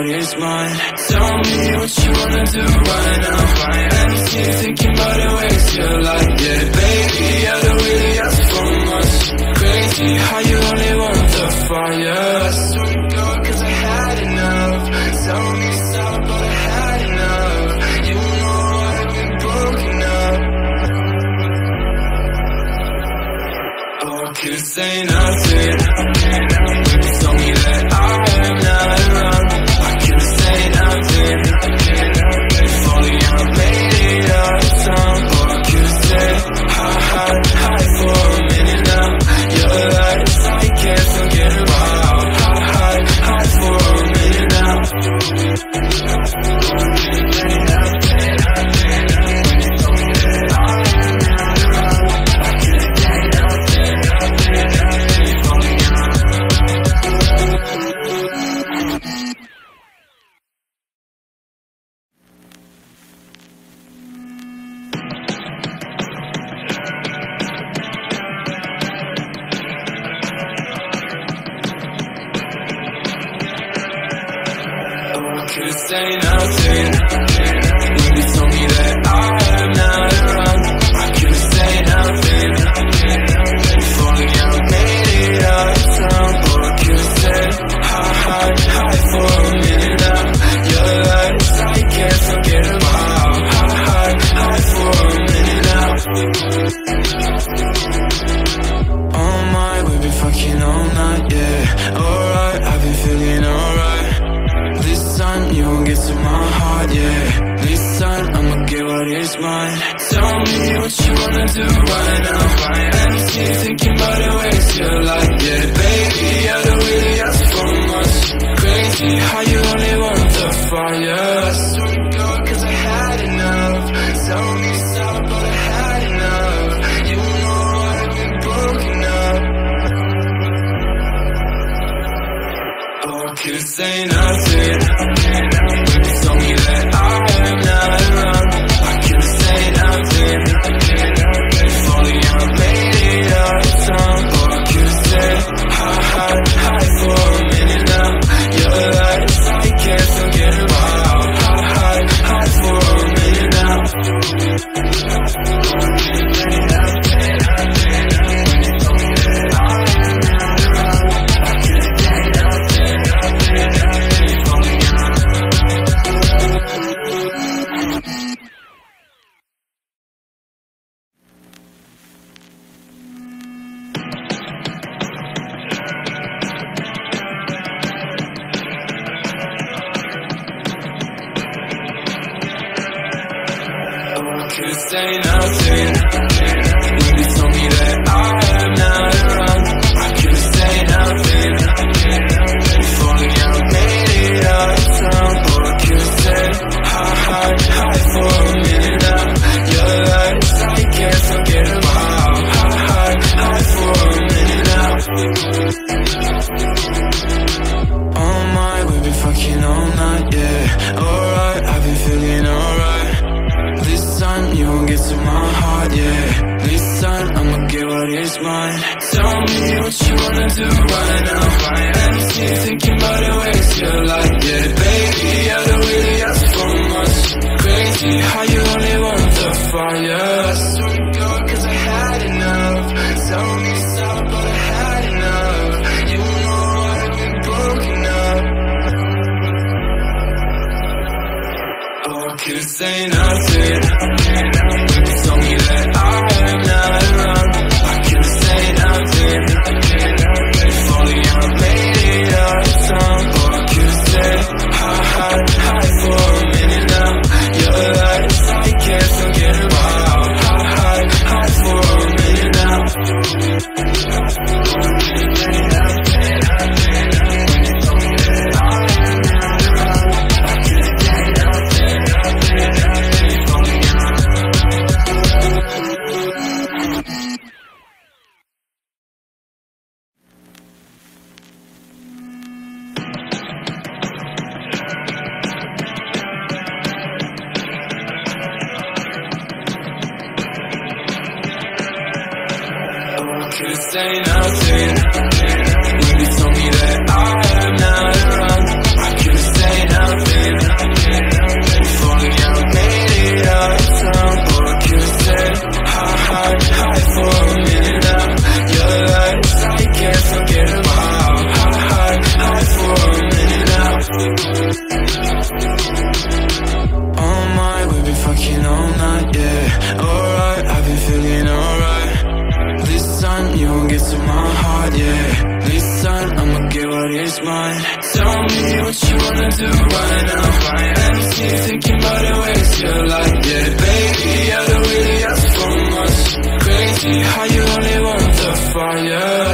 what is mine. Tell me what you wanna do right now. Empty, thinking about the ways you like. Yeah, baby, I don't really ask for much. Crazy how you only want the fire. I swear to God, cause I had enough. Tell me stop, but I had enough. You know I've been broken up. Oh, could say nothing. You told me that I am not around. I could say nothing. If only I made it out of town. Or I could say hi for a minute now. Your lights I can't forget about. Hi for a minute now. Could say nothing. When you told me that I am not around, I could say nothing. If only I made it out of town. Or I could say hi for a minute now. Your lights I can't forget about. Hi for a minute now. Oh my, we've been fucking all night, yeah. Alright, I've been feeling alright. This time you won't get to my heart, yeah. This time I'ma get what is mine. Tell me what you wanna do right now. Empty, thinking about the ways you like. Yeah, baby, I don't really ask for much. Crazy how you only want the fire. I swear to God, cause I had enough. Tell me stop, but I had enough. You know I've been broken up. Oh, could say nothing. You told me that I am not around. I could say nothing. If only I made it out of town. Or I could say hi for a minute now. Your lights I can't forget about. Hi for a minute now. Could say nothing. When you told me that I am not around, I could say nothing. If only I made it out of town. Or I could say hi for a minute now. Your lights I can't forget about. Hi for a minute now. Oh my, we've been fucking all night, yeah. Alright, I've been feeling alright. This time you won't get to my heart, yeah. This time I'ma get what is mine. Tell me what you wanna do right now. Empty, thinking about the ways you like. Yeah, baby, I don't really ask for much. Crazy how you only want the fire. I swear to God, cause I had enough. Tell me stop, but I had enough. You know I've been broken up. Oh, could say nothing. You told me that I am not around. I could say nothing. If only I made it out of town. Or I could say hi for a minute now. Your lights I can't forget about. Hi for a minute now. could say nothing. When you told me that I am not around, I could say nothing. Oh my, we've been fucking all night, yeah. Alright, I've been feeling alright. This time you won't get to my heart, yeah. This time I'ma get what is mine. Tell me what you wanna do right now. Let me see you thinking about the ways you like, yeah. Baby, I don't really ask for much. Crazy how you only want the fire.